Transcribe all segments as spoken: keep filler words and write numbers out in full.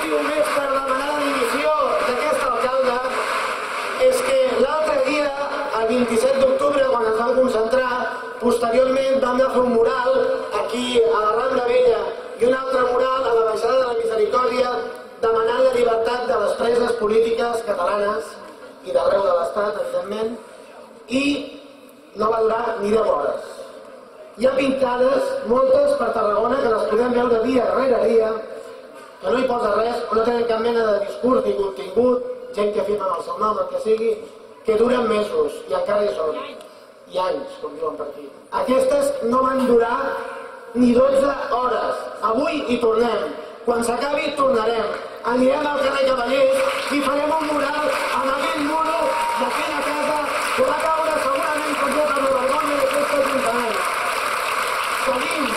motiu més per demanar la dimissió d'aquest alcalde és que l'altre dia, el vint-i-set d'octubre, quan ens vam concentrar, posteriorment vam anar a fer un mural aquí a la Rambla Vella i un altre mural a la Baixada de la Misericòrdia demanant la llibertat de les preses polítiques catalanes i d'arreu de l'Estat, evidentment, i no va durar ni deu hores. Hi ha pintades, moltes per Tarragona, que les podem veure dia rere dia, que no hi posa res, o no tenen cap mena de discurs ni contingut, gent que firma amb el seu nom, el que sigui, que duren mesos, i encara hi són, i anys, com diuen per aquí. Aquestes no van durar ni dotze hores. Avui hi tornem. Quan s'acabi, tornarem. Anirem al carrer Cavallers i farem un mural amb aquell muro d'aquella casa que va caure segurament com jo per la vergonya d'aquest ajuntament. Seguim.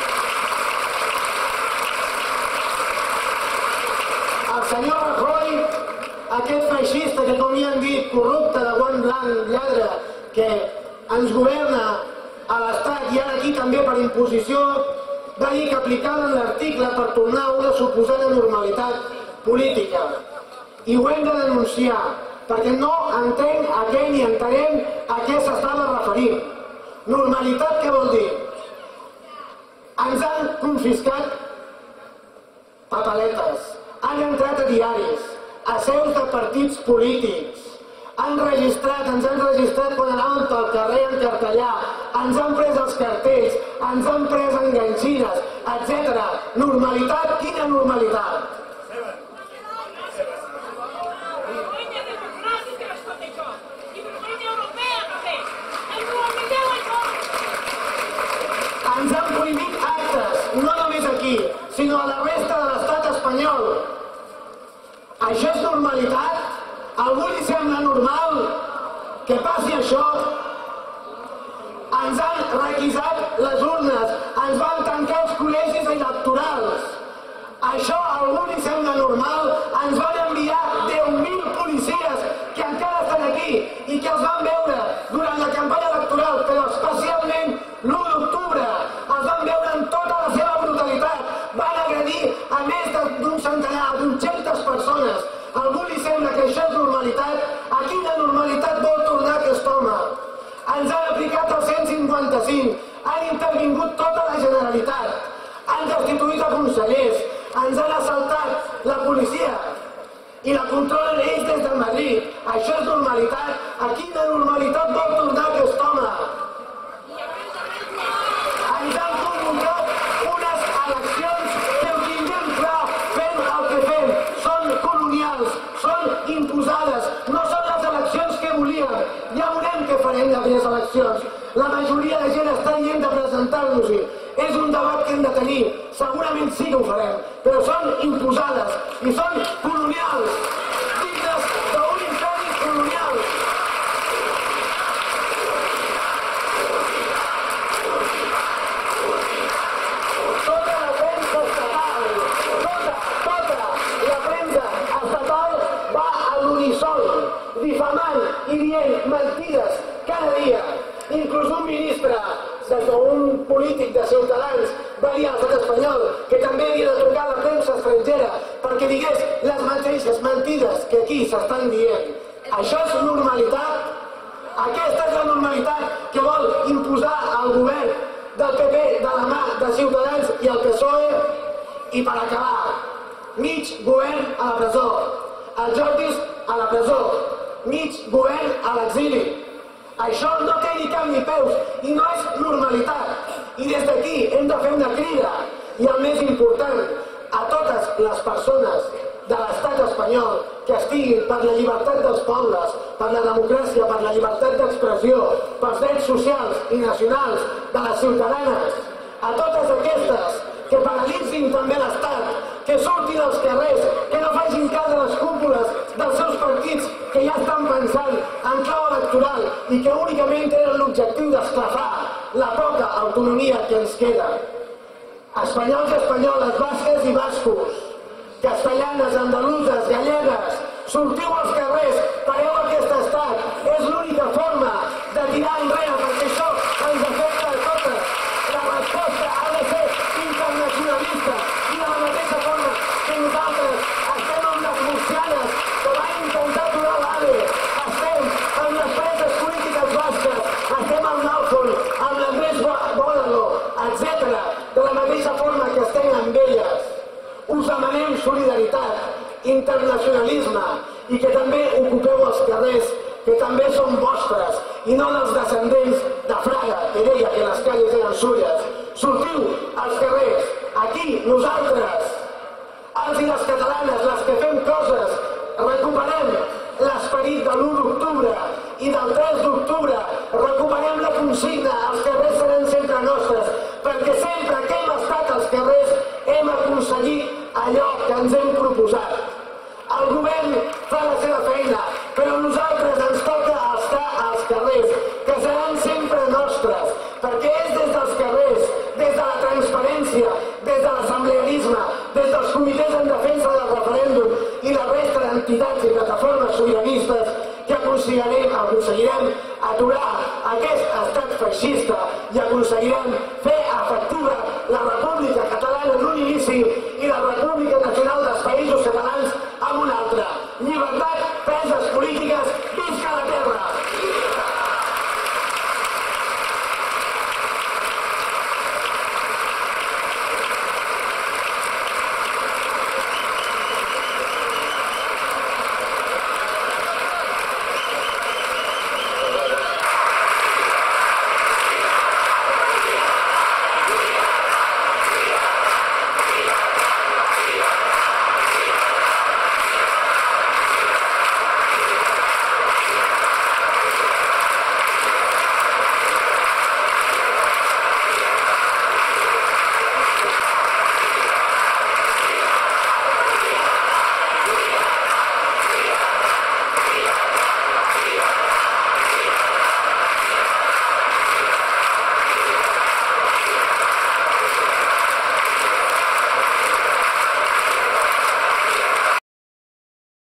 El senyor Rajoy, aquest feixista que, com hi han dit, corrupte de guant blanc, lladre, que ens governa a l'Estat i ara aquí també per imposició, va dir que aplicaven l'article per tornar a una suposada normalitat política. I ho hem de denunciar, perquè no entenc a què ni entenem a què s'estava referint. Normalitat què vol dir? Ens han confiscat papeletes, han entrat a diaris, a seus de partits polítics, han registrat, ens han registrat quan anàvem pel carrer en cartellà, ens han pres els cartells, ens han pres enganxines, etcètera. Normalitat? Quina normalitat? Ens han prohibit actes, no només aquí, sinó a la resta de l'estat espanyol. Això és normalitat? A algú li sembla normal que passi això? Ens han requisat les urnes, ens van tancar els col·legis electorals. Això a algú li sembla normal? Ens van enviar deu mil policies que encara estan aquí i que els van veure durant la campanya electoral, però especialment l'u d'octubre. Els van veure en tota la seva brutalitat. Van agredir a més d'un centenar, d'uns-centes persones. A algú li sembla que això és normalitat? A quina normalitat vol tornar aquest home? Ens han aplicat el cent cinquanta cinc, han intervingut tota la Generalitat, han destituït a consellers, ens han assaltat la policia i la controlen ells des de Madrid. Això és normalitat? A quina normalitat vol tornar aquest home? Ens han convocat unes eleccions que ho tinguem clar, fem el que fem. Són colonials, són imposades, no són les eleccions que volíem. Ja veurem què farem d'aquelles eleccions. La majoria de gent està dient de presentar-nos-hi. És un debat que hem de tenir. Segurament sí que ho farem, però són imposades i són colonials, dignes d'un imperi colonial. Tota la premsa estatal, tota, tota la premsa estatal va a l'unisol, difamant i dient mentides cada dia. Inclús un ministre o un polític de Ciutadans va dir a l'estat espanyol que també havia de trucar a la premsa estrangera perquè digués les mateixes mentides que aquí s'estan dient. Això és normalitat? Aquesta és la normalitat que vol imposar el govern del P P de la mà de Ciutadans i el P S O E? I per acabar, mig govern a la presó, els Jordis a la presó, mig govern a l'exili. Això no té ni cap ni peus i no és normalitat. I des d'aquí hem de fer una crida, i el més important, a totes les persones de l'estat espanyol que estiguin per la llibertat dels pobles, per la democràcia, per la llibertat d'expressió, pels drets socials i nacionals de les ciutadanes, a totes aquestes que paralitzin també l'Estat, que surtin als carrers, que no facin cas a les cúpules dels seus partits que ja estan pensant en clau electoral i que únicament tenen l'objectiu d'esclafar la poca autonomia que ens queda. Espanyols i espanyoles, basques i bascos, castellanes, andaluses, gallegues, sortiu als carrers, pareu aquest estat. És l'única forma de tirar enrere, perquè això ens afecta a totes. La resposta ha de ser internacionalista i de la mateixa forma que nosaltres internacionalisme i que també ocupeu els carrers, que també són vostres i no dels descendents de Fraga, que deia que les calles eren suyes. Sortiu als carrers, aquí, nosaltres, els i les catalanes, les que fem coses, recuperem l'esperit de l'u d'octubre i del tres d'octubre, recuperem la consigna, els carrers seran sempre nostres, perquè sempre que hem estat als carrers hem aconseguit allò que ens hem proposat. El govern fa la seva feina, però nosaltres ens toca estar als carrers, que seran sempre nostres, perquè és des dels carrers, des de la transparència, des de l'assemblearisme, des dels comitès en defensa del referèndum i la resta d'entitats i plataformes sobiranistes que aconseguirem, aconseguirem aturar aquest estat feixista i aconseguirem fer efectiva